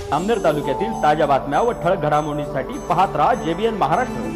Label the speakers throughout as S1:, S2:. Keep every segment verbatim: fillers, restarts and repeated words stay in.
S1: अमनेर तालुक्यातील ताज्या बातम्या व ठळक घडामोडींसाठी पाहत राहा जेबीएन महाराष्ट्र।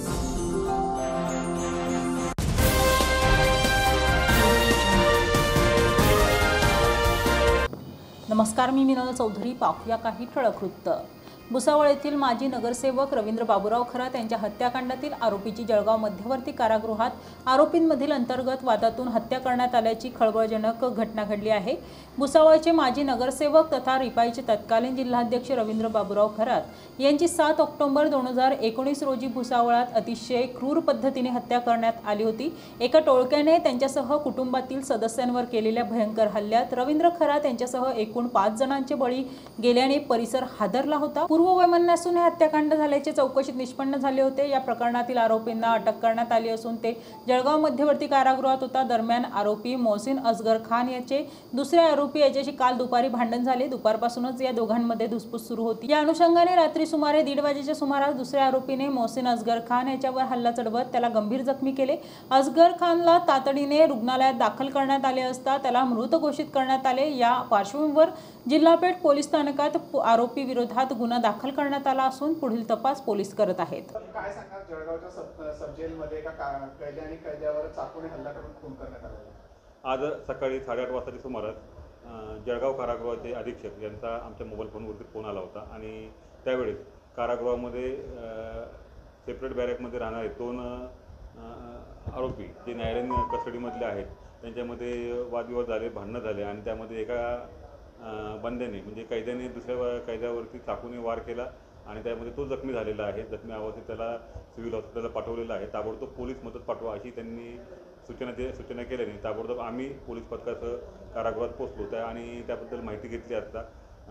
S2: नमस्कार, मी मीनल चौधरी। पाहूया काही ठळक वृत्त। भुसावळ येथील माजी नगरसेवक रवींद्र बाबूराव खरात यांच्या हत्याकांडातील आरोपीची जळगाव मध्यवर्ती कारागृहात आरोपींमधील अंतर्गत वादातून हत्या करण्यात आल्याची खळबळजनक घटना घडली आहे। भुसावळचे माजी नगरसेवक तथा रिपाईचे तत्कालीन जिल्हाध्यक्ष रवींद्र बाबूराव खरात यांची सात ऑक्टोबर दोन हजार एकोणीस रोजी भुसावळात अतिशय क्रूर पद्धतीने हत्या करण्यात आली होती। एका टोळक्याने त्यांच्यासह कुटुंबातील सदस्यांवर केलेल्या भयंकर हल्ल्यात रवींद्र खरात यांच्यासह एकूण पाच जणांचे बळी गेल्याने परिसर हादरला होता। पूर्ववैमनस्यातून हे हत्याकांड झाल्याचे चौकशीत निष्पन्न झाले होते। या प्रकरणातील आरोपींना अटक करण्यात आली असून ते जळगाव मध्यवर्ती कारागृहात होता। दरम्यान आरोपी मोहसिन असगर खान याचे दुसरे आरोपी याच्याशी काल दुपारी भांडण झाले। दुपारपासूनच या दोघांमध्ये धुसफूस सुरू होती। या अनुषंगाने रात्री सुमारे दीड वाजेच्या सुमारास दुसऱ्या आरोपीने मोहसिन असगर खान याच्यावर हल्ला चढवत त्याला गंभीर जखमी केले। असगर खानला तातडीने रुग्णालयात दाखल करण्यात आले असता त्याला मृत घोषित करण्यात आले। या पार्श्वभूमीवर जिल्हापेठ पोलीस स्थानकात आरोपी विरोधात गुन्हा दाखल करण्यात आला असून पुढील तपास पोलीस करत आहेत।
S3: काय सांगणार, जळगावच्या सब सब जेलमध्ये एका कैदी आणि कैद्यावर चाकूने हल्ला करून खून करण्यात आला।
S4: आज सकाळी साडेआठ वाजताच्या सुमारास जळगाव कारागृहाचे अधीक्षक यांचा आमच्या मोबाईल फोनवरती फोन आला होता आणि त्यावेळेस कारागृहामध्ये सेपरेट बॅरेकमध्ये राहणारे दोन आरोपी जे न्यायालयीन कस्टडीमधले आहेत त्यांच्यामध्ये वादविवाद झाले, भांडणं झाले आणि त्यामध्ये एका बंद्याने म्हणजे कैद्याने दुसऱ्या कैद्यावरती चाकूने वार केला आणि त्यामध्ये तो जखमी झालेला आहे। जखमी अवस्थेत त्याला सिव्हिल हॉस्पिटलला पाठवलेलं आहे। ताबडतोब पोलीस मदत पाठवा अशी त्यांनी सूचना दे सूचना केल्याने ताबडतोब आम्ही पोलीस पथकासह कारागृहात पोहोचलो त्या आणि त्याबद्दल माहिती घेतली असता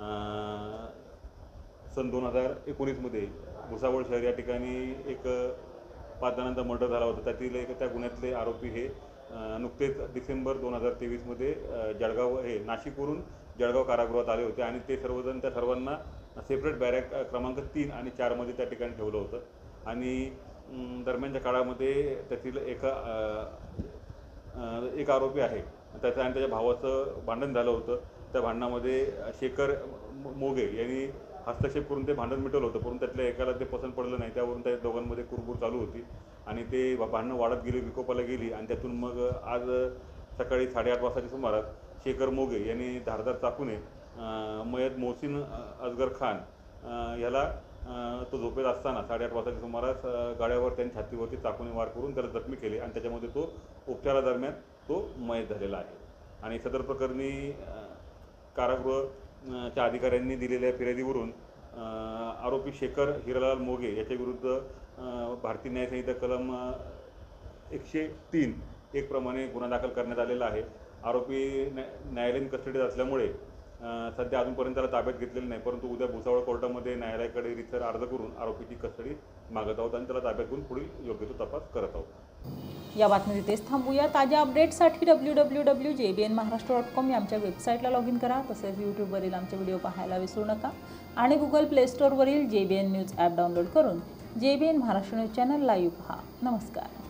S4: सन दोन हजार एकोणीसमध्ये भुसावळ शहर या ठिकाणी एक पाच जणांचा मर्डर झाला होता। त्यातील एक त्या गुन्ह्यातले आरोपी हे नुकतेच डिसेंबर दोन हजार तेवीसमध्ये जळगाव हे नाशिकवरून जळगाव कारागृहात आले होते आणि ते सर्वजण त्या सर्वांना सेपरेट बॅरॅक क्रमांक तीन आणि चारमध्ये त्या ठिकाणी ठेवलं होतं आणि दरम्यानच्या काळामध्ये त्यातील एका एक आरोपी आहे त्याचं आणि त्याच्या भावाचं भांडण झालं होतं। त्या भांडणामध्ये शेखर मोगे यांनी हस्तक्षेप करून ते भांडण मिटवलं होतं, परंतु त्यातल्या एकाला ते पसंत पडलं नाही। त्यावरून त्या दोघांमध्ये कुरबुर चालू होती आणि ते भांडणं वाढत गेली, विकोपाला गेली आणि त्यातून मग आज सकाळी साडेआठ वाजताच्या सुमारास शेखर मोगे यांनी धारदार चाकूने मयत मोहसिन असगर खान याला तो झोपेत असताना साडेआठ वाजताच्या सुमारास गाड्यावर त्यांनी छातीवरती चाकूने वार करून त्याला जखमी केले आणि त्याच्यामध्ये तो उपचारादरम्यान तो मयत झालेला आहे। आणि सदर प्रकरणी कारागृहच्या अधिकाऱ्यांनी दिलेल्या फिर्यादीवरून आरोपी शेखर हिरालाल मोगे याच्याविरुद्ध भारतीय न्यायसंहिता कलम एकशे तीन एक प्रमाणे गुन्हा दाखल करण्यात आलेला आहे। आरोपी न्या न्यायालयीन कस्टडीत असल्यामुळे सध्या अजूनपर्यंत त्याला ताब्यात घेतलेलं नाही, परंतु उद्या भुसावळ कोर्टामध्ये न्यायालयाकडे रितसर अर्ज करून आरोपीची कस्टडी मागत आहोत आणि त्याला ताब्यात घेऊन पुढील योग्य तो तपास करत आहोत।
S2: या बातमी इथेच थांबूया। ताज्या अपडेट्ससाठी W W W J B N Maharashtra dot com या आमच्या वेबसाईटला लॉग इन करा। तसेच यूट्यूबवरील आमचे व्हिडिओ पाहायला विसरू नका आणि गुगल प्ले स्टोअरवरील J B N news app download करून J B N Maharashtra news channel live पहा। नमस्कार।